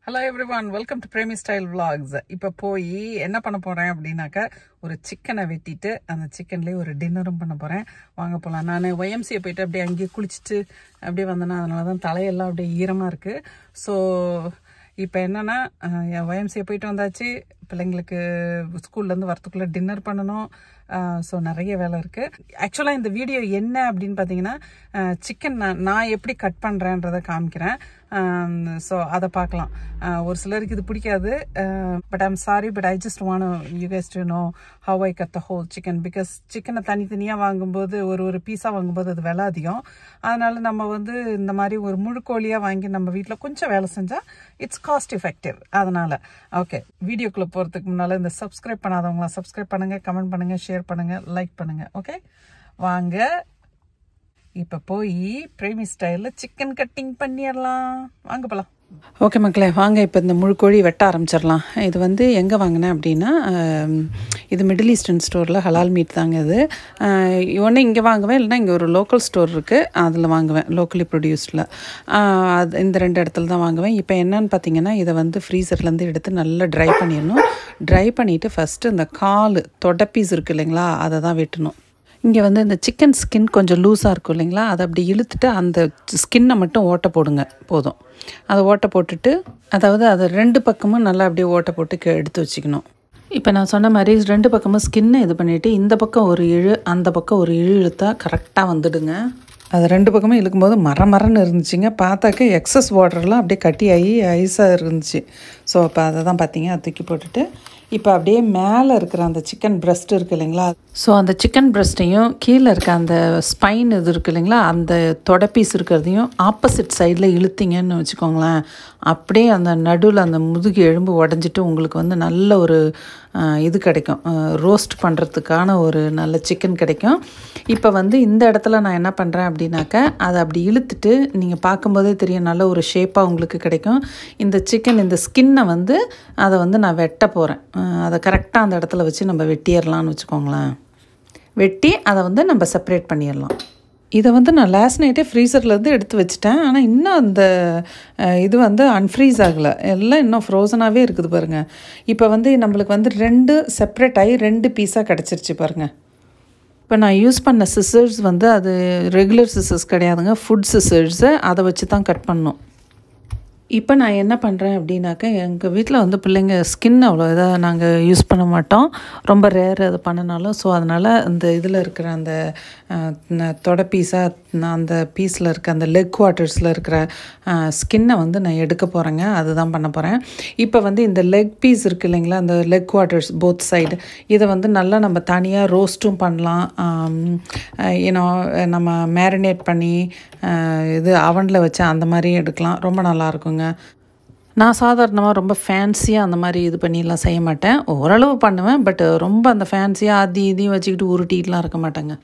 Hello everyone, welcome to Premi Style Vlogs. இப்போ போய் என்ன பண்ண போறேன் அப்படினாக்க ஒரு சிக்கனை வெட்டிட்டு அந்த சிக்கன்லயே ஒரு டின்னரும் பண்ண போறேன். வாங்க போலாம். நான் YMCA போயிட்டு அப்படியே அங்கே குளிச்சிட்டு அப்படியே வந்தேனா அதனால தான் தலையெல்லாம் அப்படியே ஈரமா இருக்கு. சோ இப்போ என்னன்னா YMCA போயிட்டு வந்தாச்சு. பிள்ளைங்களுக்கு ஸ்கூல்ல இருந்து வரதுக்குள்ள டின்னர் பண்ணனும். சோ நிறைய வேலை இருக்கு. ஆக்சுவலா இந்த வீடியோ என்ன அப்படினு பாத்தீங்கன்னா சிக்கன் நான் எப்படி கட் பண்றேன்றதை காமிக்கிறேன். So அதை பார்க்கலாம். ஒரு சிலருக்கு இது பிடிக்காது. But I'm sorry, but I just want you guys to know how I cut the whole chicken because chicken தனித்தனியா வாங்கும்போது ஒரு பீஸா வாங்கும்போது அது விலை அதிகம். அதனால நம்ம வந்து இந்த மாதிரி ஒரு முழு கோழியா வாங்கி நம்ம வீட்ல கொஞ்சம் வேலை செஞ்சா இட்ஸ் காஸ்ட் எஃபெக்டிவ். அதனால ஓகே, வீடியோக்குள்ள போறதுக்கு முன்னால இந்த சப்ஸ்கிரைப் பண்ணாதவங்க சப்ஸ்கிரைப் பண்ணுங்க, கமெண்ட் பண்ணுங்க, ஷேர் பண்ணுங்க, லைக் பண்ணுங்க. ஓகே வாங்க இப்போ போய் பிரேமி ஸ்டைல்ல சிக்கன் கட்டிங் பண்ணிடலாம். வாங்க போலாம். ஓகே மக்களே, வாங்க இப்போ இந்த முழு கோழி வெட்ட ஆரம்பிச்சிடலாம். இது வந்து எங்கே வாங்கினேன் அப்படின்னா இது மிடில் ஈஸ்டர்ன் ஸ்டோரில் ஹலால் மீட் தாங்க. இது ஒன்று இங்கே வாங்குவேன், இல்லைனா இங்கே ஒரு லோக்கல் ஸ்டோர் இருக்குது, அதில் வாங்குவேன், லோக்கலி ப்ரொடியூஸில். அது இந்த ரெண்டு இடத்துல தான் வாங்குவேன். இப்போ என்னன்னு பார்த்தீங்கன்னா இதை வந்து ஃப்ரீசர்லேருந்து எடுத்து நல்லா ட்ரை பண்ணிடணும். ட்ரை பண்ணிவிட்டு ஃபஸ்ட்டு இந்த தொடை பீஸ் இருக்குது இல்லைங்களா, அதை தான் வெட்டணும். இங்கே வந்து இந்த சிக்கன் ஸ்கின் கொஞ்சம் லூஸாக இருக்கும் இல்லைங்களா, அதை அப்படி இழுத்துட்டு அந்த ஸ்கின்னை மட்டும் ஓட்டை போடுங்க போதும். அதை ஓட்டை போட்டுட்டு அதாவது அதை ரெண்டு பக்கமும் நல்லா அப்படியே ஓட்டை போட்டு எடுத்து வச்சுக்கணும். இப்போ நான் சொன்ன மாதிரி ரெண்டு பக்கமும் ஸ்கின்னை இது பண்ணிவிட்டு இந்த பக்கம் ஒரு இழு அந்த பக்கம் ஒரு இழு இழுத்தா கரெக்டாக வந்துடுங்க. அது ரெண்டு பக்கமும் இழுக்கும்போது மரன்னு இருந்துச்சுங்க. பார்த்தாக்க எக்ஸஸ் வாட்டர்லாம் அப்படியே கட்டி ஆகி ஐஸாக இருந்துச்சு. ஸோ அப்போ அதை தான் பார்த்தீங்க, அதை தூக்கி போட்டுட்டு இப்போ அப்படியே மேலே இருக்கிற அந்த சிக்கன் பிரெஸ்ட் இருக்குது இல்லைங்களா, ஸோ அந்த சிக்கன் பிரெஸ்ட்டையும் கீழே இருக்க அந்த ஸ்பைன் இது இருக்குது இல்லைங்களா, அந்த தொடை பீஸ் இருக்கிறதையும் ஆப்போசிட் சைடில் இழுத்திங்கன்னு வச்சுக்கோங்களேன், அப்படியே அந்த நடுவில் அந்த முதுகு எலும்பு உடஞ்சிட்டு உங்களுக்கு வந்து நல்ல ஒரு இது கிடைக்கும், ரோஸ்ட் பண்ணுறதுக்கான ஒரு நல்ல சிக்கன் கிடைக்கும். இப்போ வந்து இந்த இடத்துல நான் என்ன பண்ணுறேன் அப்படின்னாக்க அதை அப்படி இழுத்துட்டு நீங்கள் பார்க்கும்போதே தெரியும் நல்ல ஒரு ஷேப்பாக உங்களுக்கு கிடைக்கும். இந்த சிக்கன் இந்த ஸ்கின்னை வந்து அதை வந்து நான் வெட்ட போகிறேன். அதை கரெக்டாக அந்த இடத்துல வச்சு நம்ம வெட்டிடலான்னு வச்சுக்கோங்களேன். வெட்டி அதை வந்து நம்ம செப்பரேட் பண்ணிடலாம். இதை வந்து நான் லாஸ்ட் நைட்டே ஃப்ரீசர்லேருந்து எடுத்து வச்சுட்டேன். ஆனால் இன்னும் அந்த இது வந்து அன்ஃப்ரீஸ் ஆகலை, எல்லாம் இன்னும் ஃப்ரோசனாகவே இருக்குது பாருங்கள். இப்போ வந்து நம்மளுக்கு வந்து ரெண்டு செப்பரேட் ஆகி ரெண்டு பீஸாக கிடச்சிருச்சு பாருங்கள். இப்போ நான் யூஸ் பண்ண சிசர்ஸ் வந்து அது ரெகுலர் சிசர்ஸ் கிடையாதுங்க, ஃபுட் சிசர்ஸு, அதை வச்சு தான் கட் பண்ணணும். இப்போ நான் என்ன பண்ணுறேன் அப்படின்னாக்கா எங்கள் வீட்டில் வந்து பிள்ளைங்க ஸ்கின் அவ்வளோ இதாக நாங்கள் யூஸ் பண்ண மாட்டோம், ரொம்ப ரேர் அது பண்ணினாலும். ஸோ அதனால் அந்த இதில் இருக்கிற அந்த தொடை பீஸாக அந்த பீஸில் இருக்க அந்த லெக் குவார்ட்டர்ஸில் இருக்கிற ஸ்கின்னை வந்து நான் எடுக்க போகிறேங்க, அதுதான் பண்ண போகிறேன். இப்போ வந்து இந்த லெக் பீஸ் இருக்குது இல்லைங்களா, அந்த லெக் குவார்ட்டர்ஸ் போத் சைடு, இதை வந்து நல்லா நம்ம தனியாக ரோஸ்ட்டும் பண்ணலாம், ஏன்னா நம்ம மேரினேட் பண்ணி இது அவனில் வச்சு அந்த மாதிரியும் எடுக்கலாம், ரொம்ப நல்லாயிருக்குங்க. நான் சாதாரணமாக ரொம்ப ஃபேன்சியாக அந்த மாதிரி இது பண்ணிலாம் செய்ய மாட்டேன், ஓரளவு பண்ணுவேன். பட் ரொம்ப அந்த ஃபேன்சியாக இதையும் வச்சுக்கிட்டு உருட்டிலாம் இருக்க மாட்டேங்க.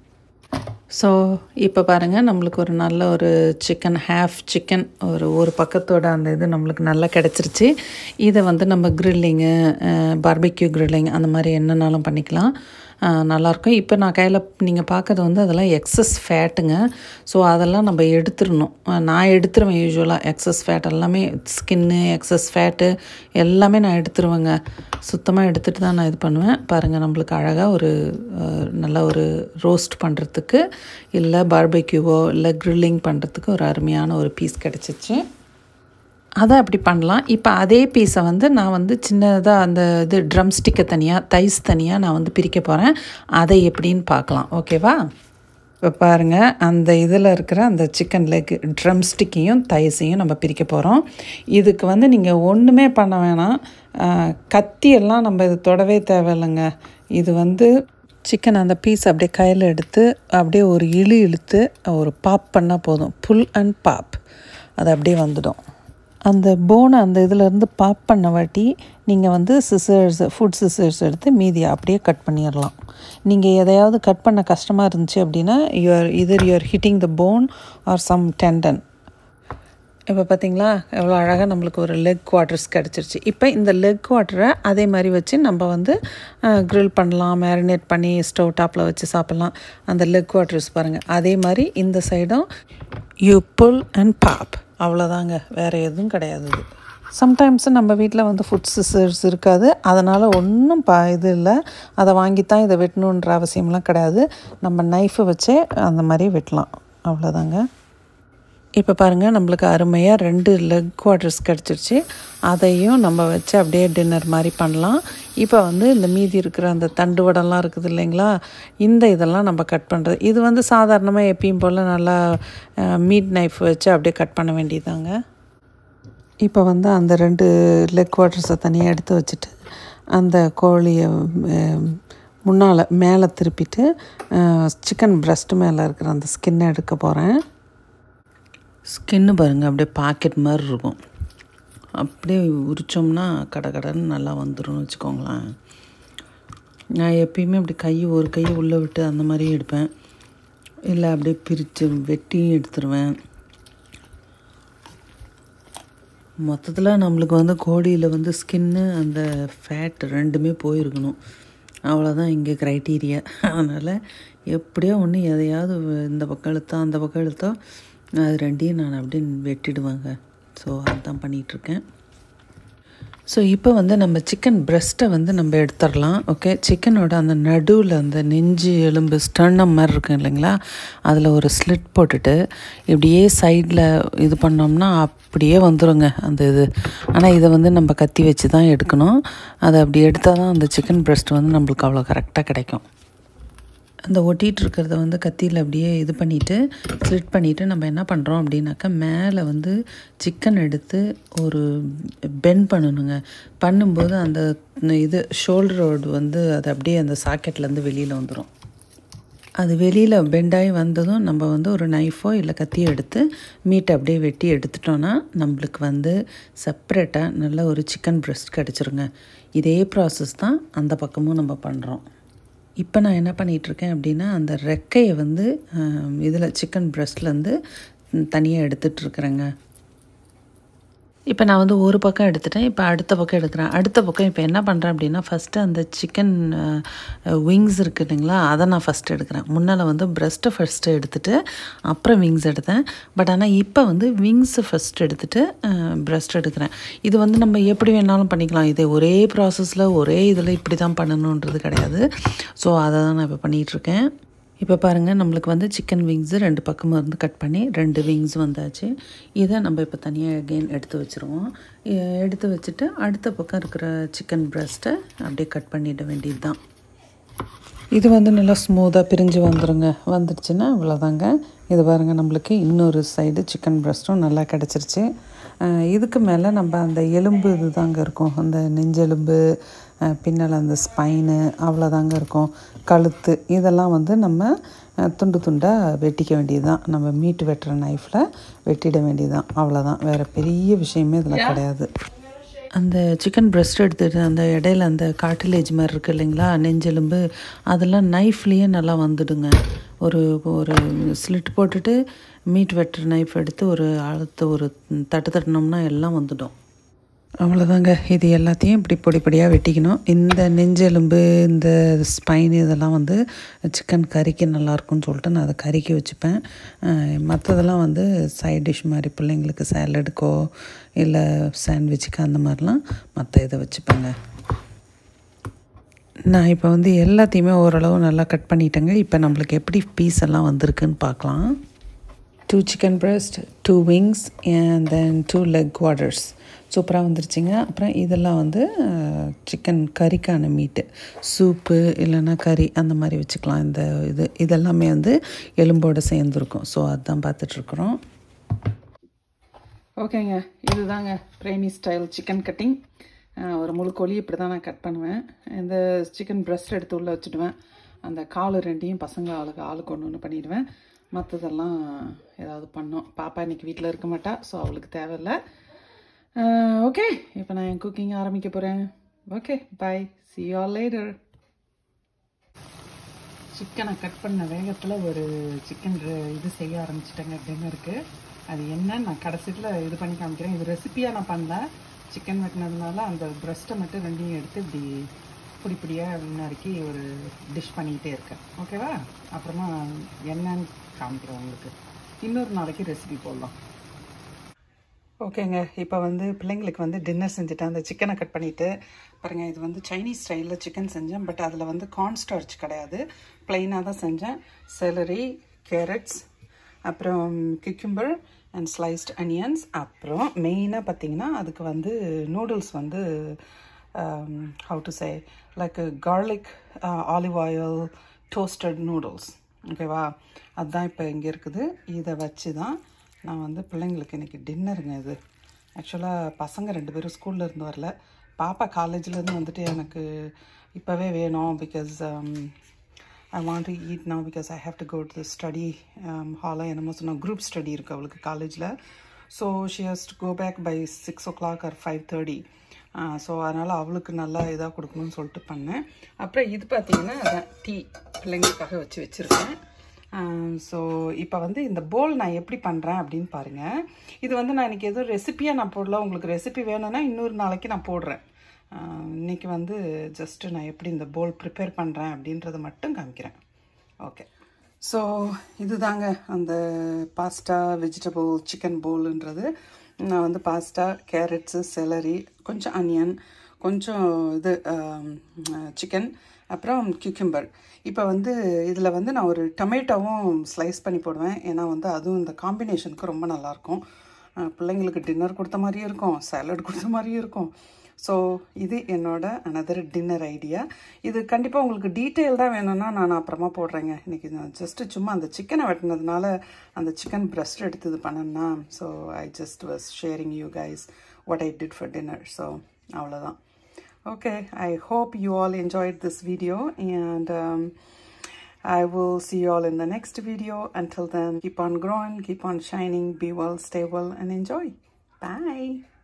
ஸோ இப்போ பாருங்கள், நம்மளுக்கு ஒரு நல்ல ஒரு சிக்கன், ஹாஃப் சிக்கன் ஒரு பக்கத்தோட அந்த இது நம்மளுக்கு நல்லா கிடச்சிருச்சு. இதை வந்து நம்ம க்ரில்லிங்கு, பார்பிக்யூ க்ரில்லிங் அந்த மாதிரி என்னன்னாலும் பண்ணிக்கலாம், நல்லாயிருக்கும். இப்போ நான் கையில் நீங்கள் பார்க்குறது வந்து அதெல்லாம் எக்ஸஸ் ஃபேட்டுங்க. ஸோ அதெல்லாம் நம்ம எடுத்துடணும். நான் எடுத்துருவேன் யூஸ்வலாக எக்ஸஸ் ஃபேட் எல்லாமே, ஸ்கின்னு எக்ஸஸ் ஃபேட்டு எல்லாமே நான் எடுத்துருவேங்க. சுத்தமாக எடுத்துகிட்டு தான் நான் இது பண்ணுவேன். பாருங்கள், நம்மளுக்கு அழகாக ஒரு நல்ல ஒரு ரோஸ்ட் பண்ணுறதுக்கு இல்லை பார்பிக்யூவோ இல்லை க்ரில்லிங் பண்ணுறதுக்கு ஒரு அருமையான ஒரு பீஸ் கிடச்சிச்சு. அதை அப்படி பண்ணலாம். இப்போ அதே பீஸை வந்து நான் வந்து சின்னதாக அந்த இது ட்ரம் ஸ்டிக்கை தனியாக, தைஸ் தனியாக நான் வந்து பிரிக்க போகிறேன். அதை எப்படின்னு பார்க்கலாம், ஓகேவா? இப்போ பாருங்கள், அந்த இதில் இருக்கிற அந்த சிக்கன் லெக் ட்ரம் ஸ்டிக்கையும் தைஸையும் நம்ம பிரிக்க போகிறோம். இதுக்கு வந்து நீங்கள் ஒன்றுமே பண்ண வேணாம், கத்தியெல்லாம் நம்ம இது தொடவே தேவையில்லைங்க. இது வந்து சிக்கன் அந்த பீஸ் அப்படியே கையில் எடுத்து அப்படியே ஒரு இழுத்து ஒரு பாப் பண்ணால் போதும், புல் அண்ட் பாப், அது அப்படியே வந்துடும். அந்த போனை அந்த இதிலேருந்து பாப் பண்ண வாட்டி நீங்கள் வந்து சிசர்ஸ், ஃபுட் சிசர்ஸ் எடுத்து மீதியை அப்படியே கட் பண்ணிடலாம். நீங்கள் எதையாவது கட் பண்ண கஷ்டமாக இருந்துச்சு அப்படின்னா you are hitting the bone or some tendon. இப்போ பார்த்தீங்களா எவ்வளோ அழகாக நம்மளுக்கு ஒரு லெக் குவார்ட்டர்ஸ் கிடச்சிருச்சு. இப்போ இந்த லெக் குவார்ட்டரை அதே மாதிரி வச்சு நம்ம வந்து க்ரில் பண்ணலாம், மேரினேட் பண்ணி ஸ்டவ் டாப்பில் வச்சு சாப்பிட்லாம். அந்த லெக் குவார்ட்டர்ஸ் பாருங்கள், அதே மாதிரி இந்த சைடும் யூ புல் அண்ட் பாப், அவ்வளோதாங்க, வேறு எதுவும் கிடையாது. சம்டைம்ஸ் நம்ம வீட்டில் வந்து ஃபுட் சிசர்ஸ் இருக்காது, அதனால் ஒன்றும் இது இல்லை, அதை வாங்கித்தான் இதை வெட்டணுன்ற அவசியம்லாம் கிடையாது. நம்ம நைஃபை வச்சே அந்த மாதிரி வெட்டலாம், அவ்வளோதாங்க. இப்போ பாருங்கள், நம்மளுக்கு அருமையாக 2 லெக் குவார்ட்டர்ஸ் கிடச்சிருச்சு. அதையும் நம்ம வச்சு அப்படியே டின்னர் மாதிரி பண்ணலாம். இப்போ வந்து இந்த மீதி இருக்கிற அந்த தண்டு வடம்லாம் இருக்குது இல்லைங்களா, இதெல்லாம் நம்ம கட் பண்ணுறது. இது வந்து சாதாரணமாக எப்பயும் போல் நல்லா மீட் நைஃப் வச்சு அப்படியே கட் பண்ண வேண்டியதாங்க. இப்போ வந்து அந்த 2 லெக் குவார்ட்டர்ஸை தனியாக எடுத்து வச்சுட்டு அந்த கோழியை முன்னால் மேலே திருப்பிட்டு சிக்கன் பிரஸ்ட் மேலே இருக்கிற அந்த ஸ்கின்னை எடுக்க போகிறேன். ஸ்கின்னு பாருங்கள், அப்படியே பாக்கெட் மாதிரி இருக்கும். அப்படியே உரித்தோம்னா கடன்னு நல்லா வந்துடும் வச்சுக்கோங்களேன். நான் எப்பயுமே அப்படி ஒரு கை உள்ளே விட்டு அந்த மாதிரியும் எடுப்பேன், இல்லை அப்படியே பிரித்து வெட்டியும் எடுத்துருவேன். மொத்தத்தில் நம்மளுக்கு வந்து கோழியில் வந்து ஸ்கின்னு அந்த ஃபேட் ரெண்டுமே போயிருக்கணும், அவ்வளோதான் இங்கே க்ரைட்டீரியா. அதனால் எப்படியோ ஒன்று எதையாவது இந்த பக்கம் இழுத்தோ அந்த பக்கம் இழுத்தோ அது ரெண்டையும் நான் அப்படியே வெட்டிடுவேங்க. ஸோ அதுதான் பண்ணிகிட்ருக்கேன். ஸோ இப்போ வந்து நம்ம சிக்கன் பிரஸ்ட்டை வந்து நம்ம எடுத்துடலாம். ஓகே, சிக்கனோட அந்த நடுவில் அந்த நெஞ்சு எலும்பு ஸ்டர்னம் மாதிரி இருக்கும் இல்லைங்களா, அதில் ஒரு ஸ்லிட் போட்டுட்டு இப்படியே சைடில் இது பண்ணோம்னா அப்படியே வந்துடுங்க அந்த இது. ஆனால் இதை வந்து நம்ம கத்தி வச்சு தான் எடுக்கணும். அதை அப்படி எடுத்தால் தான் அந்த சிக்கன் பிரஸ்ட் வந்து நம்மளுக்கு அவ்வளோ கரெக்டாக கிடைக்கும். அந்த ஒட்டிகிட்டு இருக்கிறத வந்து கத்தியில் அப்படியே இது பண்ணிவிட்டு ஸ்லிட் பண்ணிவிட்டு நம்ம என்ன பண்ணுறோம் அப்படின்னாக்கா, மேலே வந்து சிக்கன் எடுத்து ஒரு பெண்ட் பண்ணணுங்க. பண்ணும்போது அந்த இது ஷோல்டரோடு வந்து அது அப்படியே அந்த சாக்கெட்லேருந்து வெளியில் வந்துடும். அது வெளியில் பெண்டாகி வந்ததும் நம்ம வந்து ஒரு நைஃபோ இல்லை கத்தியோ எடுத்து மீட்டை அப்படியே வெட்டி எடுத்துட்டோன்னா நம்மளுக்கு வந்து செப்பரேட்டாக நல்ல ஒரு சிக்கன் பிரஸ்ட் கிடச்சிருங்க. இதே ப்ராசஸ் தான் அந்த பக்கமும் நம்ம பண்ணுறோம். இப்போ நான் என்ன பண்ணிகிட்ருக்கேன் அப்படின்னா, அந்த ரெக்கையை வந்து இதில் சிக்கன் பிரஸ்ட்லேருந்து தனியாக எடுத்துகிட்ருக்குறேங்க. இப்போ நான் வந்து ஒரு பக்கம் எடுத்துட்டேன், இப்போ அடுத்த பக்கம் எடுக்கிறேன். அடுத்த பக்கம் இப்போ என்ன பண்ணுறேன் அப்படின்னா, ஃபஸ்ட்டு அந்த சிக்கன் விங்ஸ் இருக்குது இல்லைங்களா, அதை நான் ஃபஸ்ட்டு எடுக்கிறேன். முன்னால் வந்து பிரஸ்ட்டை ஃபஸ்ட்டு எடுத்துகிட்டு அப்புறம் விங்ஸ் எடுத்தேன். பட் ஆனால் இப்போ வந்து விங்ஸை ஃபஸ்ட்டு எடுத்துகிட்டு பிரஸ்ட் எடுக்கிறேன். இது வந்து நம்ம எப்படி வேணாலும் பண்ணிக்கலாம். இதே ஒரே ப்ராசஸில் ஒரே இதில் இப்படி தான் பண்ணணுன்றது கிடையாது. ஸோ அதை தான் நான் இப்போ பண்ணிகிட்ருக்கேன். இப்போ பாருங்கள், நம்மளுக்கு வந்து சிக்கன் விங்ஸு 2 பக்கமும் இருந்து கட் பண்ணி 2 விங்ஸ் வந்தாச்சு. இதை நம்ம இப்போ தனியாக அகெயின் எடுத்து வச்சுருவோம். எடுத்து வச்சுட்டு அடுத்த பக்கம் இருக்கிற சிக்கன் பிரஸ்ட்டை அப்படியே கட் பண்ணிட வேண்டியது தான். இது வந்து நல்லா ஸ்மூத்தாக பிரிஞ்சு வந்துடுங்க. வந்துடுச்சுன்னா இவ்வளோதாங்க. இது பாருங்கள், நம்மளுக்கு இன்னொரு சைடு சிக்கன் பிரஸ்ட்டும் நல்லா கிடச்சிருச்சு. இதுக்கு மேலே நம்ம அந்த எலும்பு இது தாங்க இருக்கும், அந்த நெஞ்செலும்பு, பின்னால் அந்த ஸ்பைனு, அவ்வளோதாங்க இருக்கும். கழுத்து இதெல்லாம் வந்து நம்ம துண்டு துண்டாக வெட்டிக்க வேண்டியது தான். நம்ம மீட்டு வெட்டுற நைஃப்பில் வெட்டிட வேண்டியது தான், அவ்வளோதான். வேறு பெரிய விஷயமே இதில் கிடையாது. அந்த சிக்கன் பிரஸ்ட் எடுத்துகிட்டு அந்த இடையில அந்த கார்டிலேஜ் மாதிரி இருக்குது இல்லைங்களா, நெஞ்செலும்பு, அதெல்லாம் நைஃப்லேயே நல்லா வந்துடுங்க. ஒரு ஸ்லிட் போட்டுட்டு மீட் வெட்டுற நைஃப் எடுத்து ஒரு தட்டு தட்டினோம்னா எல்லாம் வந்துடும், அவ்வளோதாங்க. இது எல்லாத்தையும் இப்படி பொடிப்படியாக வெட்டிக்கணும். இந்த நெஞ்செலும்பு, இந்த ஸ்பைன், இதெல்லாம் வந்து சிக்கன் கறிக்கு நல்லாயிருக்கும்னு சொல்லிட்டு நான் அதை கறிக்கு வச்சுப்பேன். மற்றதெல்லாம் வந்து சைட் டிஷ் மாதிரி பிள்ளைங்களுக்கு சாலடுக்கோ இல்லை சாண்ட்விச்சுக்கு அந்த மாதிரிலாம் மற்ற இதை வச்சுப்பேங்க. நான் இப்போ வந்து எல்லாத்தையுமே ஓரளவு நல்லா கட் பண்ணிட்டேங்க. இப்போ நம்மளுக்கு எப்படி பீஸ் எல்லாம் வந்திருக்குன்னு பார்க்கலாம். 2 chicken breast, 2 wings and then 2 leg quarters சூப்பராக வந்துருச்சுங்க. அப்புறம் இதெல்லாம் வந்து சிக்கன் கறிக்கான மீட்டு, சூப்பு இல்லைன்னா கறி அந்த மாதிரி வச்சுக்கலாம். இதெல்லாமே வந்து எலும்போடு சேர்ந்துருக்கும். ஸோ அதுதான் பார்த்துட்ருக்குறோம். ஓகேங்க, இதுதாங்க பிரேமி ஸ்டைல் சிக்கன் கட்டிங். ஒரு முழு கோழி இப்படி தான் நான் கட் பண்ணுவேன். இந்த சிக்கன் பிரஸ்ட் எடுத்து உள்ளே வச்சுடுவேன். அந்த கால் ரெண்டையும் பசங்க ஆளுக்கு ஒன்று பண்ணிடுவேன். மற்றதெல்லாம் ஏதாவது பண்ணோம். பாப்பா இன்றைக்கி வீட்டில் இருக்க மாட்டா, ஸோ அவளுக்கு தேவையில்லை. ஓகே, இப்போ நான் என் குக்கிங் ஆரம்பிக்க போகிறேன். Okay, bye, see you all later. சிக்கனை கட் பண்ண வேகத்தில் ஒரு சிக்கன் இது செய்ய ஆரம்பிச்சிட்டேங்க, டின்னருக்கு. அது என்ன நான் கடைசியில் இது பண்ணி காமிக்கிறேன். இது ரெசிப்பியாக நான் பண்ணல, சிக்கன் வெட்டினதுனால அந்த பிரஸ்ட்டை மட்டும் ரெண்டையும் எடுத்து இப்படி பொடிப்படியாக நறுக்கி ஒரு டிஷ் பண்ணிக்கிட்டே இருக்கேன். ஓகேவா? அப்புறமா என்னன்னு காமிக்கிறேன் உங்களுக்கு. இன்னொரு நாளைக்கு ரெசிபி போடலாம். ஓகேங்க, இப்போ வந்து பிள்ளைங்களுக்கு வந்து டின்னர் செஞ்சுட்டேன். அந்த சிக்கனை கட் பண்ணிவிட்டு பாருங்கள், இது வந்து சைனீஸ் ஸ்டைலில் சிக்கன் செஞ்சேன். பட் அதில் வந்து கார்ன் ஸ்டார்ச் கிடையாது, ப்ளைனாக தான் செஞ்சேன். செலரி, கேரட்ஸ், அப்புறம் கியூக்கம்பர் அண்ட் ஸ்லைஸ்ட் அனியன்ஸ். அப்புறம் மெயினாக பார்த்திங்கன்னா அதுக்கு வந்து நூடுல்ஸ் வந்து how to say like garlic olive oil toasted noodles. ஓகேவா, அதுதான் இப்போ இங்கே இருக்குது. இதை வச்சு தான் நான் வந்து பிள்ளைங்களுக்கு இன்றைக்கி டின்னருங்க. இது ஆக்சுவலாக பசங்க 2 பேரும் ஸ்கூலில் இருந்து வரல. பாப்பா காலேஜ்லேருந்து வந்துட்டு எனக்கு இப்போவே வேணும், because I want to eat now because I have to go to the study hall. என்னமோ சொன்னால் குரூப் ஸ்டடி இருக்குது அவளுக்கு காலேஜில். So she has to go back by 6 o'clock or 5:30. So அதனால் அவளுக்கு நல்லா இதாக கொடுக்கணும்னு சொல்லிட்டு பண்ணேன். அப்புறம் இது பார்த்திங்கன்னா அதான் டீ பிள்ளைங்களுக்காக வச்சுருக்கேன். ஸோ இப்போ வந்து இந்த போல் நான் எப்படி பண்ணுறேன் அப்படின்னு பாருங்கள். இது வந்து நான் இன்றைக்கி எதுவும் ரெசிப்பியாக நான் போடல. உங்களுக்கு ரெசிபி வேணும்னா இன்னொரு நாளைக்கு நான் போடுறேன். இன்றைக்கி வந்து ஜஸ்ட்டு நான் எப்படி இந்த போல் ப்ரிப்பேர் பண்ணுறேன் அப்படின்றத மட்டும் காமிக்கிறேன். ஓகே, ஸோ இது தாங்க அந்த பாஸ்தா வெஜிடபிள் சிக்கன் போலுன்றது. நான் வந்து பாஸ்தா, கேரட்ஸு, செலரி, கொஞ்சம் அனியன், கொஞ்சம் இது சிக்கன், அப்புறம் கியூக்கம்பர். இப்போ வந்து இதில் வந்து நான் ஒரு டொமேட்டோவும் ஸ்லைஸ் பண்ணி போடுவேன். ஏன்னா வந்து அதுவும் இந்த காம்பினேஷனுக்கு ரொம்ப நல்லாயிருக்கும். பிள்ளைங்களுக்கு டின்னர் கொடுத்த மாதிரியும் இருக்கும், சாலட் கொடுத்த மாதிரியும் இருக்கும். ஸோ இது என்னோட அனதர் டின்னர் ஐடியா. இது கண்டிப்பாக உங்களுக்கு டீட்டெயில்டாக வேணும்னா நான் அப்புறமா போடுறேங்க. இன்றைக்கி நான் ஜஸ்ட்டு சும்மா அந்த சிக்கனை வெட்டினதுனால அந்த சிக்கன் பிரஸ்ட் எடுத்து இது பண்ணேன்னா, so I just was sharing you guys what I did for dinner. So அவ்வளோதான். Okay, I hope you all enjoyed this video, and I will see you all in the next video. Until then, keep on growing, keep on shining, be well, stay well, and enjoy. Bye.